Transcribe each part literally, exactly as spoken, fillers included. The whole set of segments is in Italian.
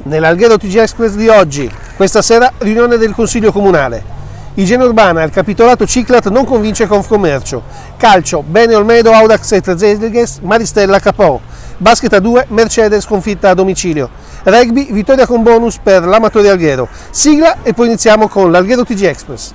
Nell'Alghero T G Express di oggi, questa sera riunione del Consiglio Comunale. Igiene urbana, il capitolato Ciclat non convince Confcommercio. Calcio, Bene Olmedo, Audax e Trezeghes, Maristella K O. Basket a due, Mercedes sconfitta a domicilio. Rugby, vittoria con bonus per l'Amatori Alghero. Sigla e poi iniziamo con l'Alghero T G Express.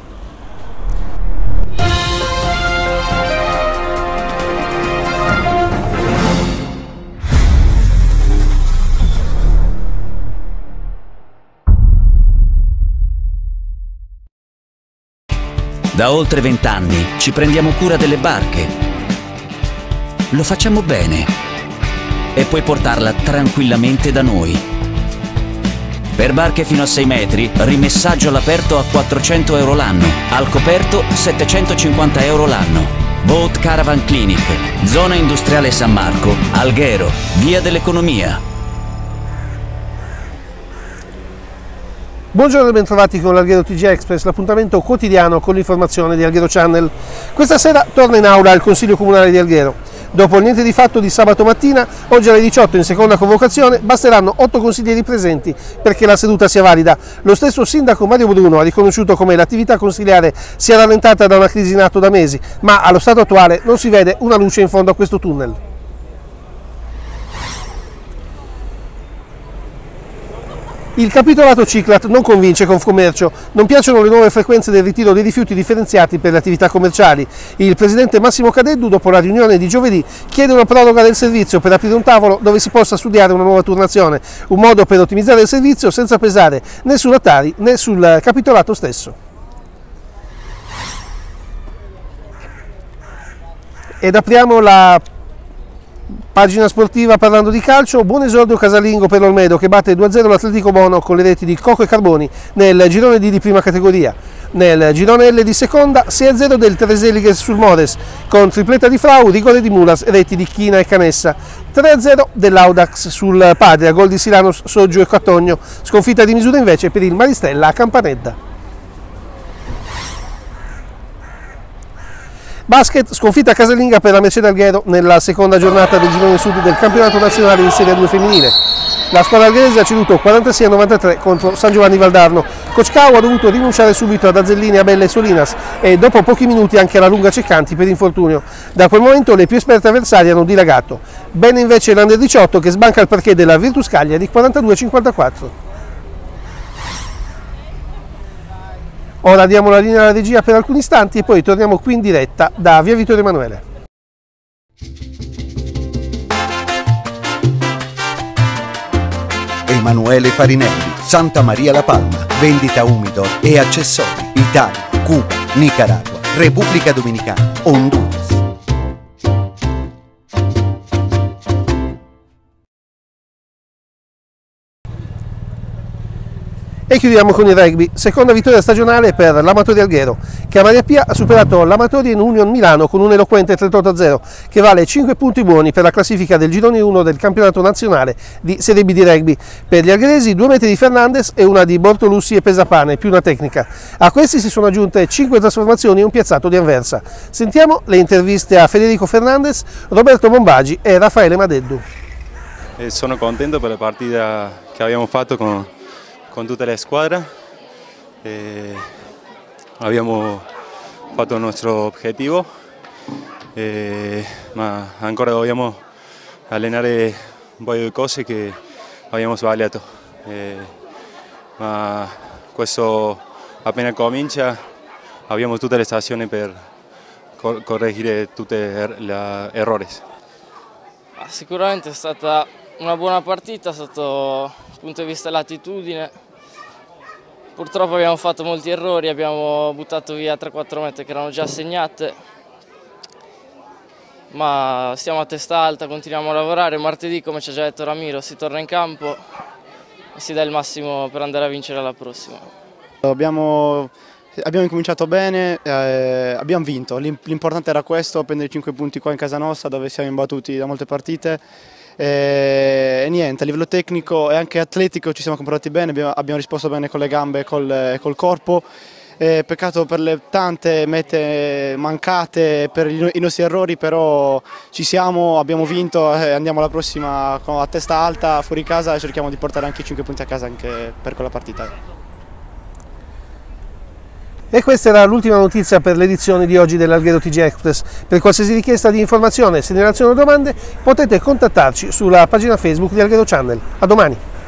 Da oltre vent'anni ci prendiamo cura delle barche. Lo facciamo bene. E puoi portarla tranquillamente da noi. Per barche fino a sei metri, rimessaggio all'aperto a quattrocento euro l'anno. Al coperto settecentocinquanta euro l'anno. Boat Caravan Clinic, zona industriale San Marco, Alghero, via dell'Economia. Buongiorno e bentrovati con l'Alghero T G Express, l'appuntamento quotidiano con l'informazione di Alghero Channel. Questa sera torna in aula il Consiglio Comunale di Alghero. Dopo il niente di fatto di sabato mattina, oggi alle diciotto in seconda convocazione basteranno otto consiglieri presenti perché la seduta sia valida. Lo stesso sindaco Mario Bruno ha riconosciuto come l'attività consiliare sia rallentata da una crisi in atto da mesi, ma allo stato attuale non si vede una luce in fondo a questo tunnel. Il capitolato Ciclat non convince Confcommercio, non piacciono le nuove frequenze del ritiro dei rifiuti differenziati per le attività commerciali. Il presidente Massimo Cadeddu, dopo la riunione di giovedì, chiede una proroga del servizio per aprire un tavolo dove si possa studiare una nuova turnazione, un modo per ottimizzare il servizio senza pesare né sulla Tari né sul capitolato stesso. Ed apriamo la pagina sportiva parlando di calcio. Buon esordio casalingo per l'Olmedo che batte due a zero l'Atletico Bono con le reti di Coco e Carboni nel girone D di prima categoria. Nel girone L di seconda sei a zero del Trezeghes sul Mores con tripletta di Frau, rigore di Mulas, reti di China e Canessa. tre a zero dell'Audax sul Padre, gol di Silanos, Soggio e Catogno. Sconfitta di misura invece per il Maristella a Campanedda. Basket, sconfitta casalinga per la Mercedes Alghero nella seconda giornata del girone sud del campionato nazionale in Serie A due femminile. La squadra algherese ha ceduto quarantasei a novantatré contro San Giovanni Valdarno. Coach Cao ha dovuto rinunciare subito ad Azzellini, Abella e Solinas e dopo pochi minuti anche alla lunga Ceccanti per infortunio. Da quel momento le più esperte avversarie hanno dilagato. Bene invece l'Under diciotto che sbanca il parquet della Virtus Cagliari quarantadue a cinquantaquattro. Ora diamo la linea alla regia per alcuni istanti e poi torniamo qui in diretta da via Vittorio Emanuele. Emanuele Farinelli, Santa Maria La Palma, vendita umidor e accessori, Italia, Cuba, Nicaragua, Repubblica Dominicana, Honduras. E chiudiamo con il rugby, seconda vittoria stagionale per l'Amatori Alghero, che a Maria Pia ha superato l'Amatori in Union Milano con un eloquente trentotto a zero, che vale cinque punti buoni per la classifica del girone uno del campionato nazionale di Serie B di rugby. Per gli algheresi due metri di Fernandez e una di Bortolussi e Pesapane, più una tecnica. A questi si sono aggiunte cinque trasformazioni e un piazzato di Anversa. Sentiamo le interviste a Federico Fernandez, Roberto Bombagi e Raffaele Madeddu. E sono contento per la partita che abbiamo fatto con con tutta la squadra. Eh, abbiamo fatto il nostro obiettivo, eh, ma ancora dobbiamo allenare un paio di cose che abbiamo sbagliato. Eh, ma questo appena comincia, abbiamo tutte le stazioni per cor correggere tutti gli errori. Sicuramente è stata una buona partita sotto il punto di vista dell'attitudine. Purtroppo abbiamo fatto molti errori, abbiamo buttato via tre quattro mete che erano già segnate, ma stiamo a testa alta, continuiamo a lavorare. Martedì, come ci ha già detto Ramiro, si torna in campo e si dà il massimo per andare a vincere alla prossima. Abbiamo, abbiamo incominciato bene, eh, abbiamo vinto, l'importante era questo, prendere cinque punti qua in casa nostra dove siamo imbattuti da molte partite. E niente, a livello tecnico e anche atletico ci siamo comportati bene, abbiamo, abbiamo risposto bene con le gambe e col, col corpo. Eh, peccato per le tante mete mancate, per i, i nostri errori, però ci siamo, abbiamo vinto e eh, andiamo alla prossima a testa alta, fuori casa, e cerchiamo di portare anche i cinque punti a casa anche per quella partita. E questa era l'ultima notizia per l'edizione di oggi dell'Alghero T G Express. Per qualsiasi richiesta di informazione, segnalazione o domande potete contattarci sulla pagina Facebook di Alghero Channel. A domani!